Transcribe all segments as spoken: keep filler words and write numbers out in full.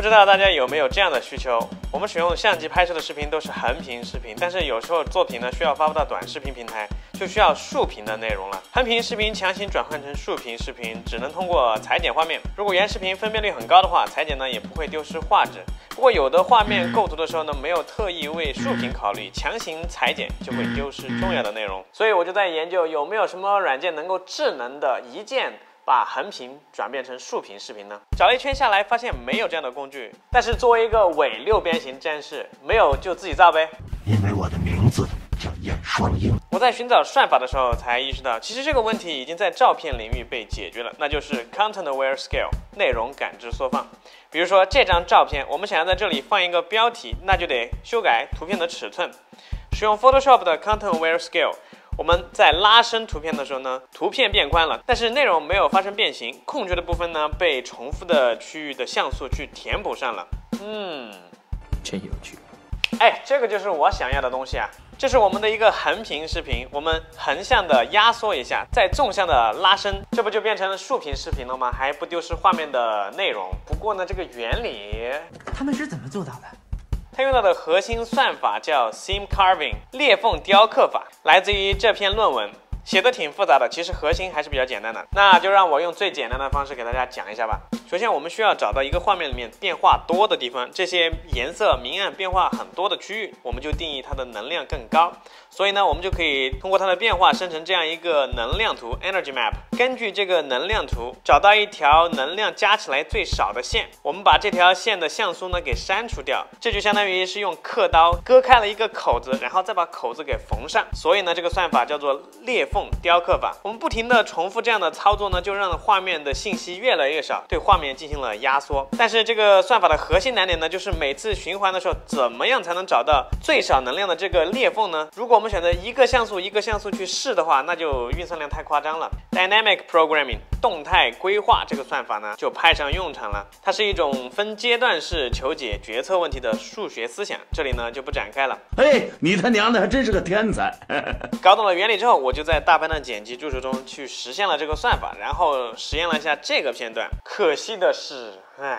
知道大家有没有这样的需求？我们使用相机拍摄的视频都是横屏视频，但是有时候作品呢需要发布到短视频平台，就需要竖屏的内容了。横屏视频强行转换成竖屏视频，只能通过裁剪画面。如果原视频分辨率很高的话，裁剪呢也不会丢失画质。不过有的画面构图的时候呢，没有特意为竖屏考虑，强行裁剪就会丢失重要的内容。所以我就在研究有没有什么软件能够智能的一键把横屏转变成竖屏视频呢？找了一圈下来，发现没有这样的工具。但是作为一个伪六边形战士，没有就自己造呗。 因为我的名字叫燕双鹰。 我在寻找算法的时候才意识到，其实这个问题已经在照片领域被解决了，那就是 Content Aware Scale 内容感知缩放。比如说这张照片，我们想要在这里放一个标题，那就得修改图片的尺寸。使用 Photoshop 的 Content Aware Scale， 我们在拉伸图片的时候呢，图片变宽了，但是内容没有发生变形，空缺的部分呢被重复的区域的像素去填补上了。嗯， 真有趣。 哎，这个就是我想要的东西啊！这是我们的一个横屏视频，我们横向的压缩一下，再纵向的拉伸，这不就变成了竖屏视频了吗？还不丢失画面的内容。不过呢，这个原理他们是怎么做到的？ 它用到的核心算法叫 Seam Carving 裂缝雕刻法，来自于这篇论文。写的挺复杂的，其实核心还是比较简单的。那就让我用最简单的方式给大家讲一下吧。首先我们需要找到一个画面里面变化多的地方，这些颜色明暗变化很多的区域，我们就定义它的能量更高。所以呢，我们就可以通过它的变化生成这样一个能量图 Energy Map。根据这个能量图找到一条能量加起来最少的线，我们把这条线的像素呢给删除掉，这就相当于是用刻刀割开了一个口子，然后再把口子给缝上。所以呢，这个算法叫做裂缝雕刻法。我们不停的重复这样的操作呢，就让画面的信息越来越少，对画面进行了压缩。但是这个算法的核心难点呢，就是每次循环的时候，怎么样才能找到最少能量的这个裂缝呢？如果我们选择一个像素一个像素去试的话，那就运算量太夸张了。Dynamic Programming 动态规划这个算法呢，就派上用场了。它是一种分阶段式求解决策问题的数学思想，这里呢就不展开了。 哎，你他娘的还真是个天才！ 搞懂了原理之后，我就在大排档剪辑助手中去实现了这个算法，然后实验了一下这个片段。可惜的是，唉。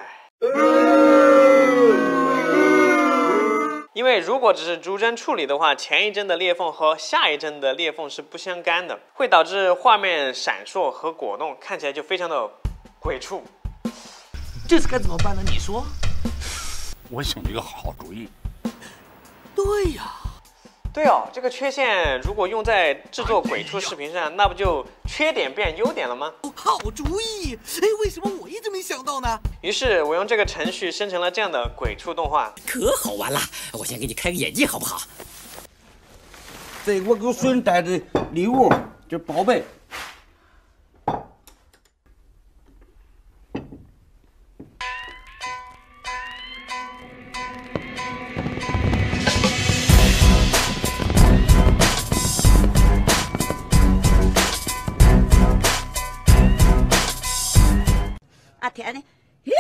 因为如果只是逐帧处理的话，前一帧的裂缝和下一帧的裂缝是不相干的，会导致画面闪烁和果冻，看起来就非常的鬼畜。 这次该怎么办呢？你说？ 我想了一个好主意。 对呀。 对哦，这个缺陷如果用在制作鬼畜视频上，那不就缺点变优点了吗？ 好主意！哎，为什么我一直没想到呢？ 于是我用这个程序生成了这样的鬼畜动画， 可好玩了！我先给你开个眼界，好不好？ 这我给孙带的礼物，这宝贝。 啊天的！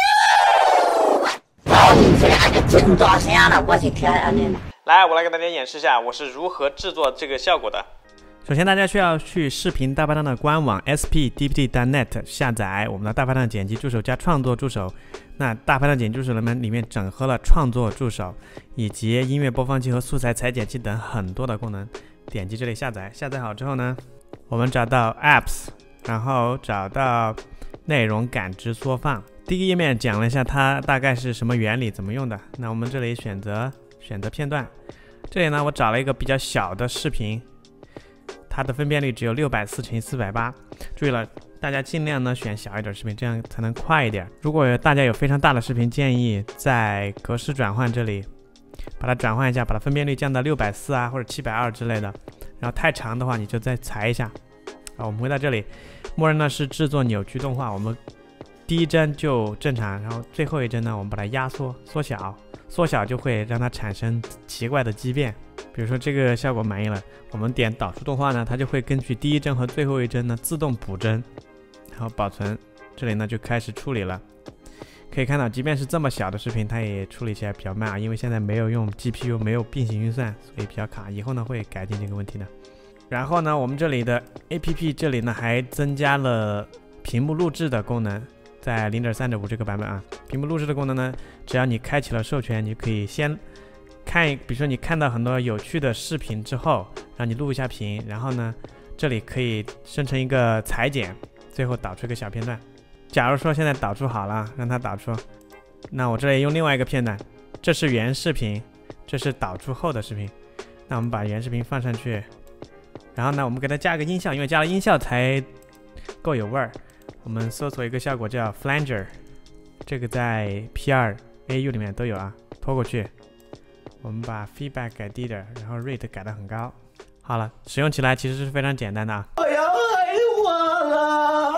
这俩就真抓神了，我的天啊！你来，我来给大家演示一下我是如何制作这个效果的。首先，大家需要去视频大排档的官网 s p d p t 点 net 下载我们的大排档剪辑助手加创作助手。那大排档剪辑助手们里面整合了创作助手以及音乐播放器和素材裁剪器等很多的功能。点击这里下载，下载好之后呢，我们找到 Apps， 然后找到内容感知缩放。第一个页面讲了一下它大概是什么原理，怎么用的。那我们这里选择选择片段，这里呢我找了一个比较小的视频，它的分辨率只有六百四乘以四百八。注意了，大家尽量呢选小一点视频，这样才能快一点。如果大家有非常大的视频，建议在格式转换这里把它转换一下，把它分辨率降到六百四啊或者七百二之类的。然后太长的话你就再裁一下。好，我们回到这里，默认呢是制作扭曲动画，我们第一帧就正常，然后最后一帧呢我们把它压缩缩小，缩小就会让它产生奇怪的畸变。比如说这个效果满意了，我们点导出动画呢，它就会根据第一帧和最后一帧呢自动补帧，然后保存。这里呢就开始处理了。可以看到即便是这么小的视频它也处理起来比较慢啊，因为现在没有用 G P U， 没有并行运算，所以比较卡，以后呢会改进这个问题的。然后呢我们这里的 A P P 这里呢还增加了屏幕录制的功能， 在 零点三点五 这个版本啊。屏幕录制的功能呢，只要你开启了授权，你可以先看，比如说你看到很多有趣的视频之后，让你录一下屏，然后呢，这里可以生成一个裁剪，最后导出一个小片段。假如说现在导出好了，让它导出，那我这里用另外一个片段，这是原视频，这是导出后的视频。那我们把原视频放上去，然后呢，我们给它加个音效，因为加了音效才够有味儿。我们搜索一个效果叫 Flanger， 这个在 P 二 A U 里面都有啊，拖过去。我们把 feedback 改低点，然后 rate 改得很高。好了，使用起来其实是非常简单的啊。 哎呀，害我了！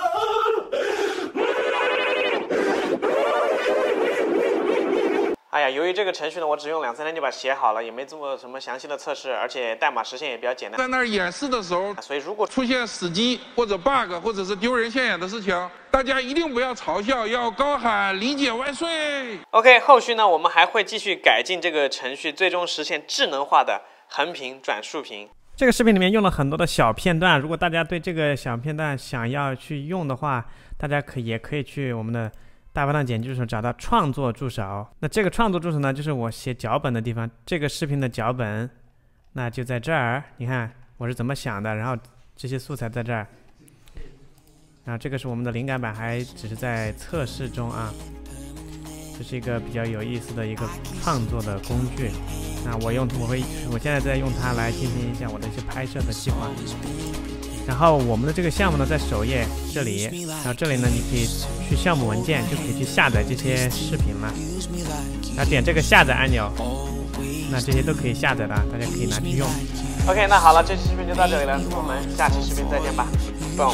哎呀，由于这个程序呢，我只用两三天就把它写好了，也没做什么详细的测试，而且代码实现也比较简单。 在那儿演示的时候， 所以如果出现死机或者 bug 或者是丢人现眼的事情，大家一定不要嘲笑，要高喊理解万岁。 OK， 后续呢，我们还会继续改进这个程序，最终实现智能化的横屏转竖屏。这个视频里面用了很多的小片段，如果大家对这个小片段想要去用的话，大家可以也可以去我们的大排档剪辑助手找到创作助手。那这个创作助手呢，就是我写脚本的地方。这个视频的脚本，那就在这儿。你看我是怎么想的，然后这些素材在这儿。然后这个是我们的灵感版，还只是在测试中啊。这是一个比较有意思的一个创作的工具。那我用我会我现在在用它来进行一下我的一些拍摄的计划。然后我们的这个项目呢，在首页这里，然后这里呢，你可以去项目文件，就可以去下载这些视频了。然后点这个下载按钮，那这些都可以下载的，大家可以拿去用。OK， 那好了，这期视频就到这里了，我们下期视频再见吧。Boom。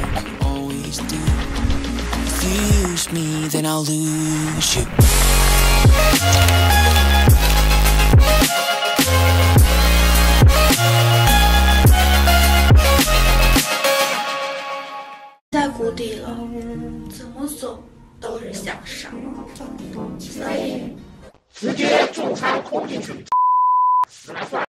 在谷底了，怎么走都是向上。 直接就餐冲进去，死了算。